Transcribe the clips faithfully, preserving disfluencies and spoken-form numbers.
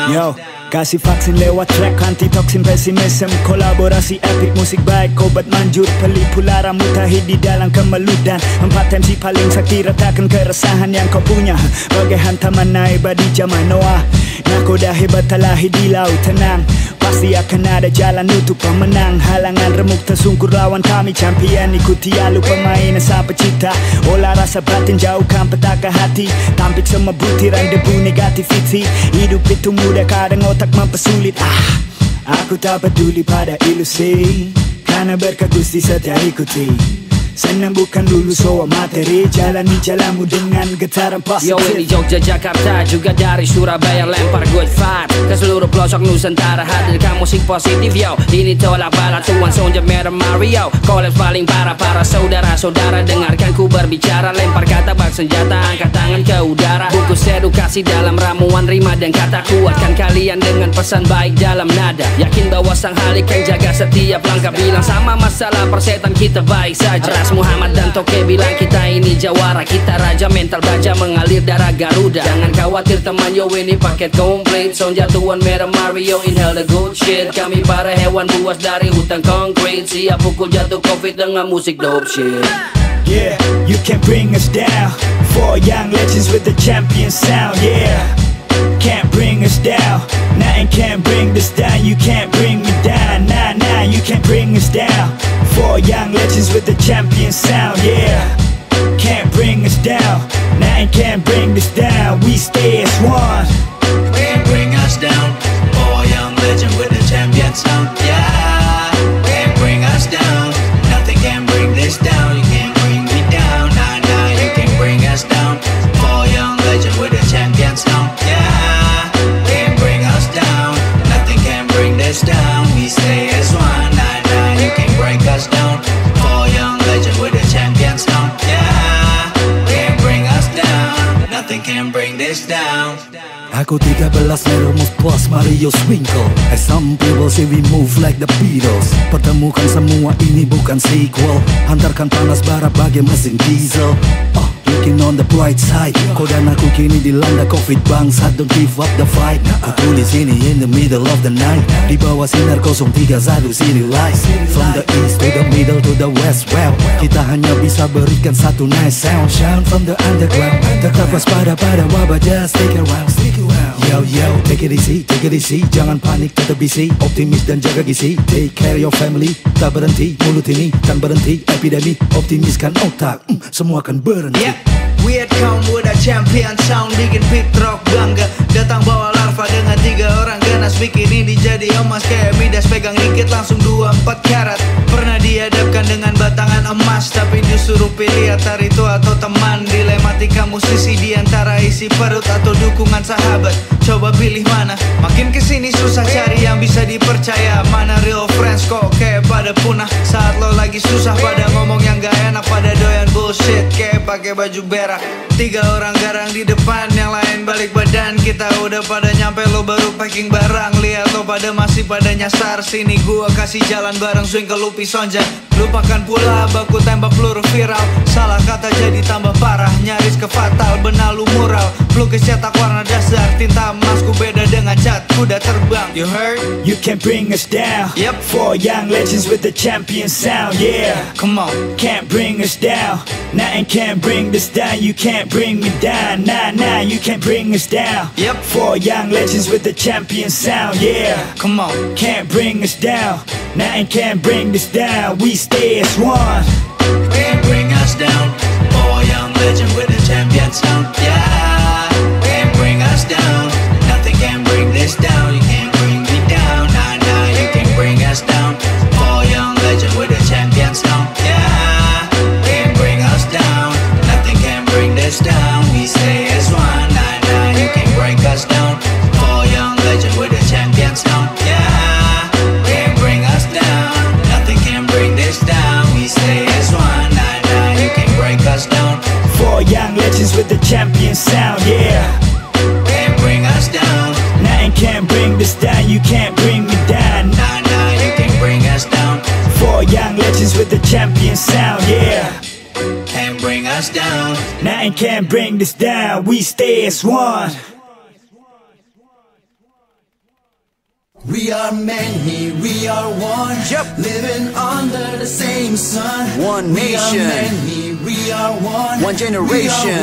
Yo, kasih vaksin lewat track anti toksin pesimism. Kolaborasi epic musik baik obat manjur. Peli pula rambut tahid di dalam kemeludan. Empat M C paling sakti ratakan keresahan yang kau punya. Bagai hantaman naik di zaman Noah. Nakoda hebat talahi di laut tenang. Pasti akan ada jalan untuk pemenang. Halangan remuk tersungkur lawan kami champion. Ikuti alur pemain sampai cita. Olah rasa batin jauhkan petaka hati. Tampik semua butiran debu negativity. Hidup itu mudah kadang otak mempersulit. Ah, aku tak peduli pada ilusi. Karena berkat Gusti setia ikuti. Senang bukan dulu soal materi. Jalani jalanmu dengan getaran positif. Yo, ini Jogja, Jakarta, juga dari Surabaya. Lempar good vibe ke seluruh pelosok Nusantara. Hadirkan musik positif yo. Ini tolak bala tuan Sonja Merah Mario. Collab paling parah para saudara-saudara. Dengarkan ku berbicara. Lempar kata bak senjata. Angkat tangan ke udara. Bungkus edukasi dalam ramuan rima dan kata. Kuatkan kalian dengan pesan baik dalam nada. Yakin bahwa sang halik yang jaga setiap langkah. Bilang sama masalah persetan kita baik saja. Muhammad dan Toke bilang kita ini jawara. Kita raja mental baja mengalir darah Garuda. Jangan khawatir teman yo, ini paket komplit. Sonja tuan Merah Mario, inhale the good shit. Kami para hewan buas dari hutan konkret. Siap pukul jatuh covid dengan musik dope shit. Yeah, you can bring us down. Four young legends with the champion sound. Yeah, can't bring us down. Nothing can bring this down. You can't bring me down. Nah, nah, you can't bring us down. Four young legends with the champion sound. Yeah, can't bring us down. Nothing can bring this down. We stay as one. Can't bring us down. Four young legends with the champion sound. Yeah, can't bring us down. Nothing can bring this down. You can't bring me down. Nah, nah, you can't bring us down. Four young legends with the champion sound. Yeah, can't bring us down. Nothing can bring this down. We stay as one. Nah, nah, you can't break us down. Four young legends with the champion sound. Yeah, can't bring us down. Nothing can bring this down. Aku tiga belas Neromus plus Mario Swinkle. As some people say we move like the Beatles. Pertemukan semua ini bukan sequel. Hantarkan panas bara bagai mesin diesel. Oh, looking on the bright side. Kau dan aku kini dilanda covid bangsat. Don't give up the fight. Aku tulis ini in the middle of the night. Di bawah sinar nol tiga satu City Light. From the east to the middle to the west. Well, kita hanya bisa berikan satu nice sound. Shine from the underground. Tetap waspada pada wabah, just stick around. Yo yo, take it easy, take it easy. Jangan panik, tetap busy. Optimis dan jaga gizi. Take care your family. Tak berhenti, mulut ini kan berhenti. Epidemi, optimiskan otak. mm, Semua akan berhenti. Yeah, we had come with a champion sound. Bikin beat rock bangga. Datang bawa larva dengan tiga orang ganas. Bikin ini jadi emas kayak Midas. Pegang dikit langsung dua empat karat. Pernah dihadapkan dengan batangan emas, tapi disuruh pilih antara itu atau teman. Dilematika musisi diantara isi perut atau dukungan sahabat. Coba pilih mana. Makin kesini susah cari yang bisa dipercaya. Mana real friends kok kayak pada punah. Saat lo lagi susah pada ngomong yang gak enak. Pada doyan bullshit kayak pakai baju berak. Tiga orang garang di depan, yang lain balik badan. Kita udah pada nyampe, lo baru packing barang. Lihat lo pada masih pada nyasar. Sini gua kasih jalan bareng swing ke Lupi Sonja. Lupakan pula baku tembak peluru viral. Salah kata jadi tambah parah. Nyaris ke fatal, benalu mural. Pelukis cetak warna dasar. Tinta emasku beda dengan cat kuda terbang. You heard? You can bring us down. Yep. Four young legends with the champion sound. Yeah, Come on. can't bring us down. Nothing can bring this down. You can't bring me down. Nah, nah, you can't bring us down. Yep. Four young legends with the champion sound. Yeah, Come on. can't bring us down. Nothing can bring this down. We stay as one. Can't bring us down. Four young legends with the champion sound. Yeah, can't bring us down. Nothing can bring this down. You can't bring me down. Nah, nah, you can't bring us down. Four young legends with the champion sound. Yeah, can't bring us down. Nothing can bring this down. We stay as one. Nah, nah, you can't break us down. Four young legends with the champion sound. Yeah, can't bring us down. Nothing can bring this down. We stay as one. Nah, nah, you can't break us down. Four young legends with the champion sound. Yeah, Can't bring us down. nothing can bring this down. You can't bring me down. Nah, nah, you can't bring us down. Four young legends with the champion sound. Yeah, Can't bring us down. nothing can bring this down. We stay as one. We are many, we are one, yep. Living under the same sun. One nation, we are many, we are one, one generation.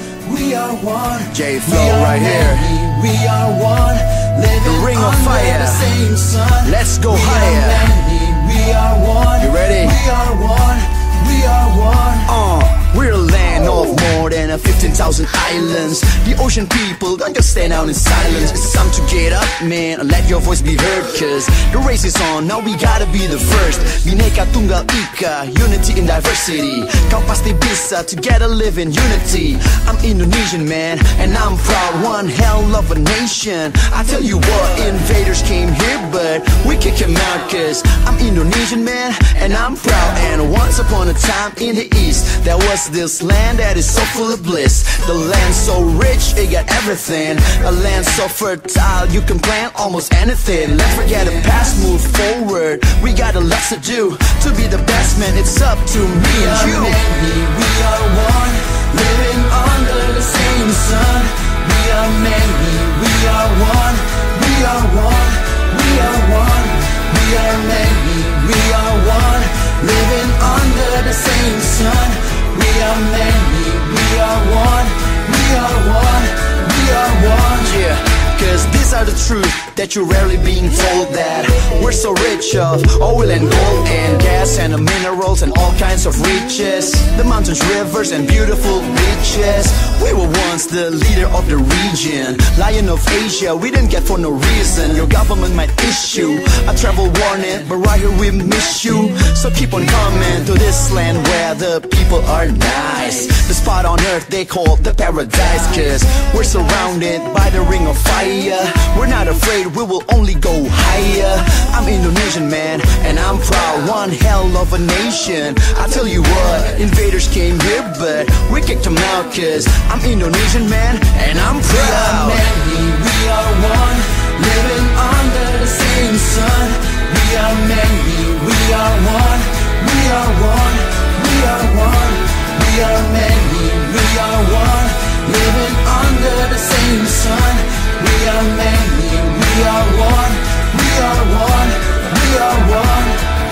We are one, J-Flow right here. Many, we are one, living the ring of under fire. The same sun. Let's go we higher. Are many, we are one. You ready? We are one. We are one. Uh, we're a land of more than fifteen thousand islands. The ocean people don't just stand out in silence. It's time to get up, man, and let your voice be heard. Cause the race is on, now we gotta be the first. Bhinneka Tunggal Ika, unity in diversity. Kau pasti bisa, together live in unity. I'm Indonesian, man, and I'm proud. One hell of a nation. I tell you what, invaders came here, but we kick them out. Cause I'm Indonesian, man, and I'm proud. And once upon a time in the east, there was this land that is so full of bliss. The land so rich, it got everything. A land so fertile, you can plant almost anything. Let's forget the past, move forward. We got a lot to do to be the best, man. It's up to me and you. We are many, we are one, living under the same sun. We are many, we are one, we are one, we are one. We are many, we are one, living under the same sun. We are many, we are one, we are one, we are one. Yeah, cause these are the truth that you're rarely being told. That we're so rich of oil and gold and gas and the minerals and all kinds of riches. The mountains, rivers and beautiful beaches. We were once the leader of the region, Lion of Asia, we didn't get for no reason. Your government might issue a travel warning, but right here we miss you. So keep on coming to this land where the people are nice. The spot on earth they call the paradise. Cause we're surrounded by the ring of fire. We're not afraid, we will only go higher. I'm Indonesian, man, and I'm proud. One hell of a nation. I tell you what, invaders came here, but we kicked them out. Cause I'm Indonesian, man, and I'm proud. We are many, we are one, living under the same sun. We are many, we are one, we are one, we are one. We are many, we are one, living under the same sun. We are many, we are one, we are one, we are one.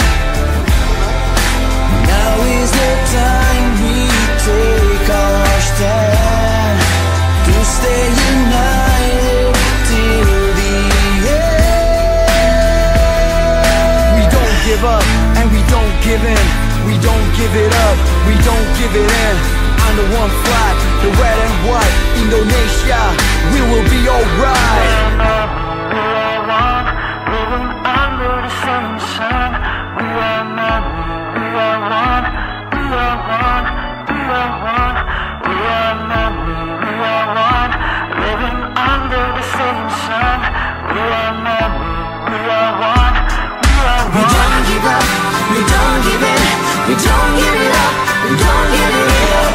Now is the time we take our stand to stay united till the end. We don't give up and we don't give in. We don't give it up, we don't give it in. Under one flag, the red and white, Indonesia, we will be alright. We are one, living under the same sun. We are many, we are one, we are one, we are one. We are many, we are one, living under the same sun. We are many, we are one, we are one. We don't give up, we don't give in. We don't give it up, we don't give it up.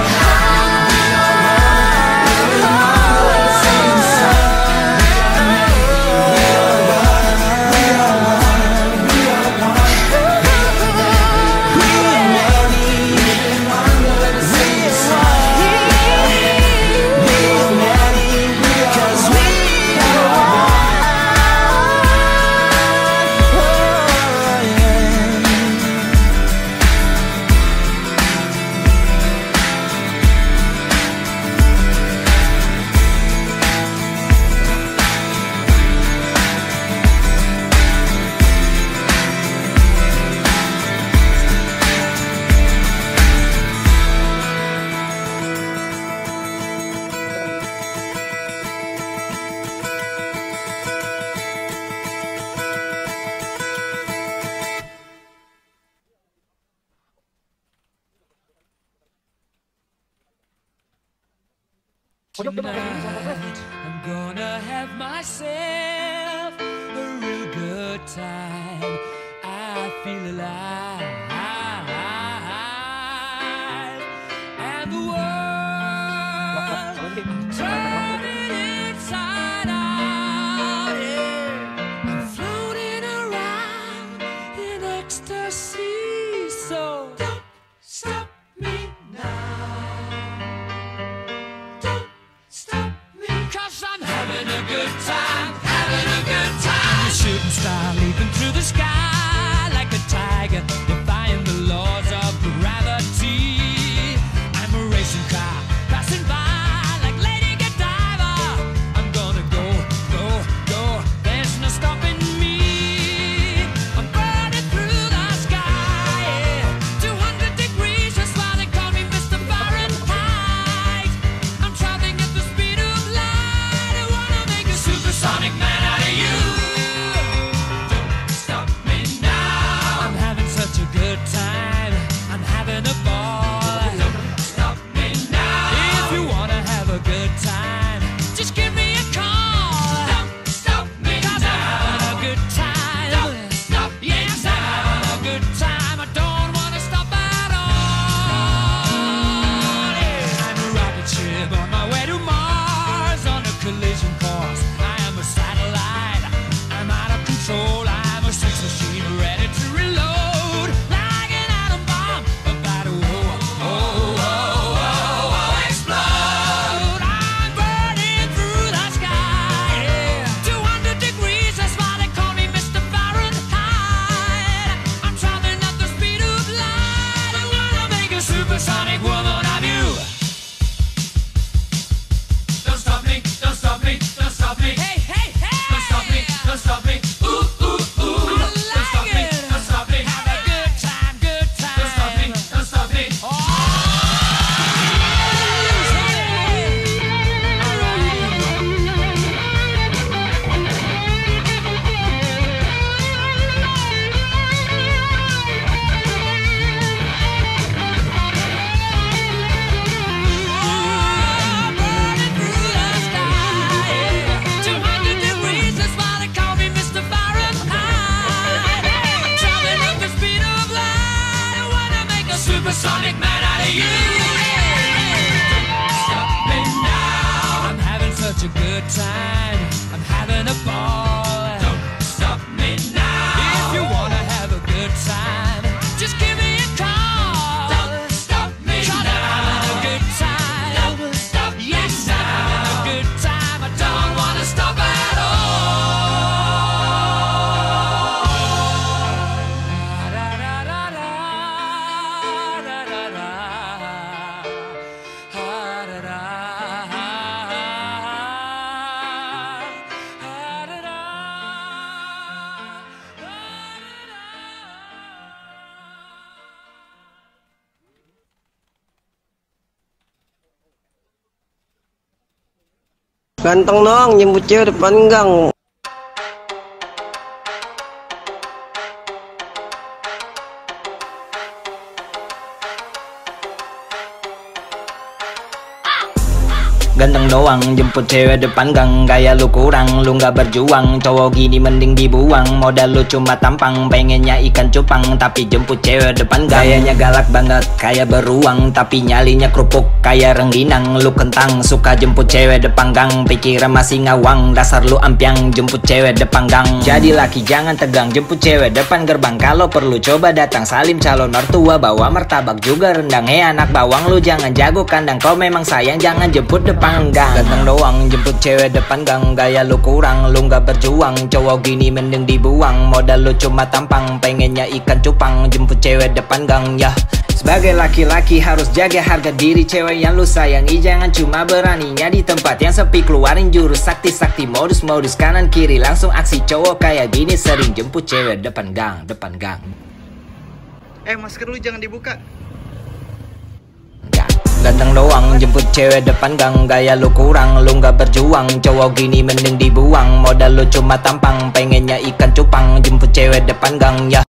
Tonight, I'm gonna have myself a real good time. I feel alive, and the world I'm turning inside out. Yeah. I'm floating around in ecstasy. So don't stop me now. Cause I'm having a good time, having a good time. Shooting supersonic man out of you. Don't stop me now. I'm having such a good time. I'm having a ball. Don't stop me now. If you wanna have a good time, just give me a call. Don't stop me now. I'm having a good time. Don't stop me now. Yes, I'm having a good time. I don't wanna stop at all. Ganteng dong, jemput cewek depan gang. Ganteng doang jemput cewek depan gang. Gaya lu kurang, lu gak berjuang. Cowok gini mending dibuang. Modal lu cuma tampang, pengennya ikan cupang, tapi jemput cewek depan gang. Gayanya galak banget, kayak beruang, tapi nyalinya kerupuk kayak rengginang. Lu kentang, suka jemput cewek depan gang. Pikiran masih ngawang, dasar lu ampiang. Jemput cewek depan gang. Jadi laki jangan tegang, jemput cewek depan gerbang. Kalau perlu coba datang, salim calon mertua. Bawa martabak juga rendang. Hei anak bawang, lu jangan jago kandang. Kau memang sayang, jangan jemput depan gang. Ganteng doang jemput cewek depan gang. Gaya lu kurang, lu gak berjuang. Cowok gini mending dibuang. Modal lu cuma tampang, pengennya ikan cupang. Jemput cewek depan gang ya. Sebagai laki-laki harus jaga harga diri. Cewek yang lu sayangi jangan cuma beraninya di tempat yang sepi. Keluarin jurus sakti-sakti, modus-modus kanan kiri. Langsung aksi cowok kayak gini sering jemput cewek depan gang. Depan gang. Eh, masker lu jangan dibuka. Ganteng doang jemput cewek depan gang. Gaya lu kurang, lu gak berjuang. Cowok gini mending dibuang. Modal lu cuma tampang, pengennya ikan cupang. Jemput cewek depan gang ya.